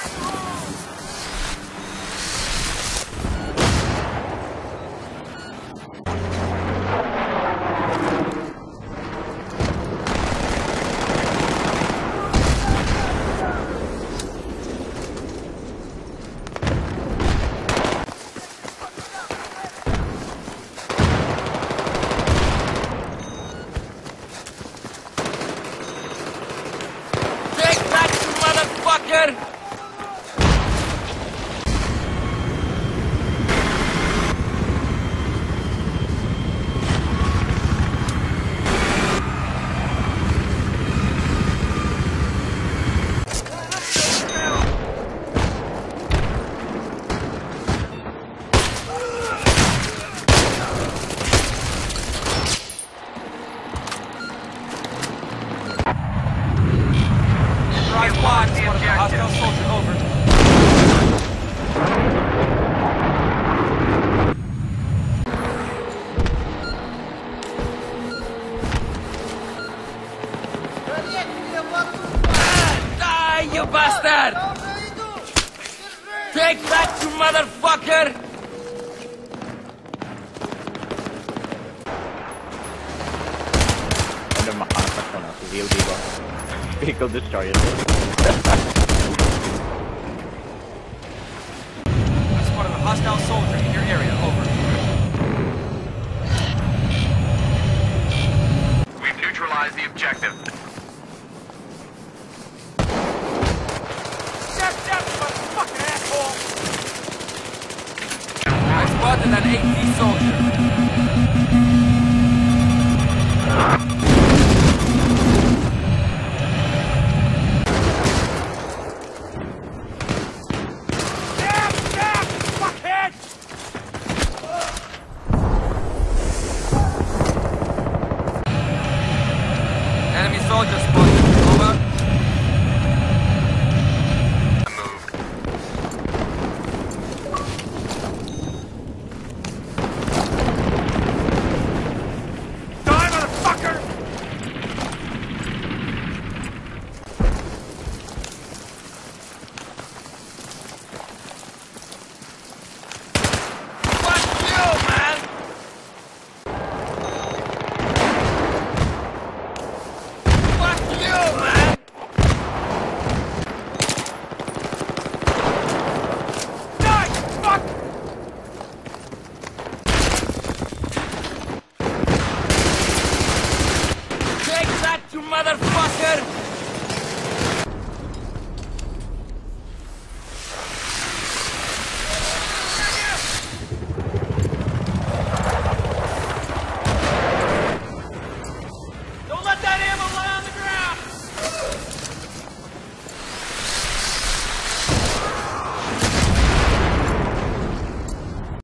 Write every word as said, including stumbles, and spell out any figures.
Hostile soldier, over. Die, you bastard! Take that, you motherfucker! Ano makasak ko na si V O D ba? Vehicle destroyer. I spotted a hostile soldier in your area, over. We've neutralized the objective. Step, step, fucking asshole! I spotted an A T soldier. Enemy soldier spotted. Over. Moved. Die, motherfucker! Fuck you, man! You motherfucker!